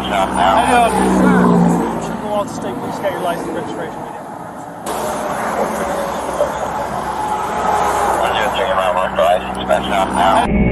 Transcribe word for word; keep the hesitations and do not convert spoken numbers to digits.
inspection on now. Hey, uh, should go off the state, please get your license and registration with you. one zero three, mile mark, license inspection on now.